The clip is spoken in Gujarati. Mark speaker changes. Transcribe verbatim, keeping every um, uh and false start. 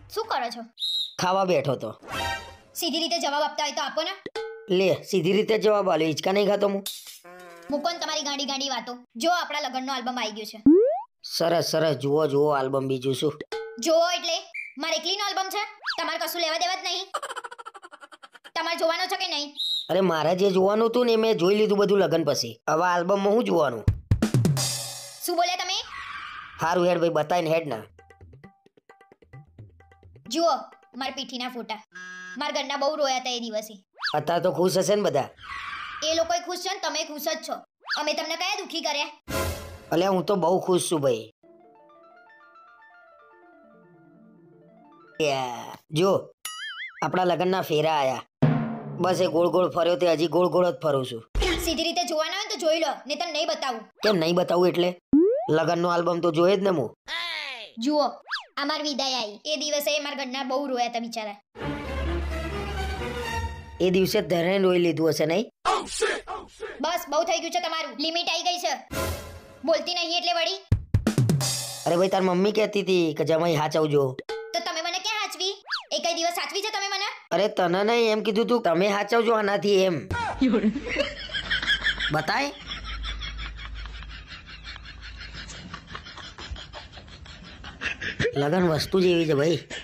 Speaker 1: શું કરો છો?
Speaker 2: ખાવા બેઠો તો.
Speaker 1: સીધી રીતે જવાબ આપતા હોય તો આપો ને.
Speaker 2: લે સીધી રીતે જવાબ આલ્યો, હિંચકા નહીં ખાતો હું.
Speaker 1: મૂકો ને તમારી ગાંડી ગાંડી વાતો. જો આપણા લગ્નનો આલ્બમ આવી ગયો છે.
Speaker 2: સરસ સરસ, જુઓ જુઓ આલ્બમ, બીજું શું?
Speaker 1: જો એટલે મારે એકલીનો આલ્બમ છે, તમારે કશું લેવા દેવા જ નહીં. તમારે જોવાનો છે કે નહીં?
Speaker 2: અરે મારે જે જોવાનું હતું ને મેં જોઈ લીધું બધું લગ્ન પછી. હવે આલ્બમમાં હું જોવાનું?
Speaker 1: શું બોલ્યા તમે?
Speaker 2: હારું હેડ ભાઈ, બતાવીને હેડ ના.
Speaker 1: જુઓ મારા પીઠીના ફોટા. મારા ઘરના બહુ રોયા હતા એ દિવસે.
Speaker 2: અત્યારે તો ખુશ હશે ને બધા?
Speaker 1: એ લોકોય ખુશ છે ને તમે ખુશ જ છો. અમે તમને કયા દુખી કર્યા?
Speaker 2: અલ્યા હું તો બહુ ખુશ છું ભાઈ. જો આપણા લગ્નના ફેરા આયા. બસ એ ગોળ ગોળ ફર્યો તે હજી ગોળ ગોળ જ ફરું છું.
Speaker 1: સીધી રીતે જોવાના હોય તો જોઈ લો, નહીં તો નહીં બતાવું.
Speaker 2: કેમ નહીં બતાવું એટલે? લગ્નનો આલ્બમ તો જોયે જ ને હું.
Speaker 1: જુઓ આ મારી વિદાય આવી. એ દિવસે મારા ઘરના બહુ રોયા હતા બિચારા.
Speaker 2: એ દિવસે ધરે રોઈ લીધું હશે નહીં?
Speaker 1: બસ બહુ થઈ ગયું છે તમારું. લિમિટ આવી ગઈ છે. બોલતી નહીં એટલે વળી.
Speaker 2: અરે ભાઈ તાર મમ્મી કહેતી હતી કે જમાઈ હાચવજો.
Speaker 1: તો તમે મને ક્યાં હાચવી? એક દિવસ સાચવી છે તમે મને?
Speaker 2: અરે તને નહીં એમ કીધું તું, તમે હાચવજો આનાથી એમ. બતાય. લગન વસ્તુ જેવી છે ભાઈ.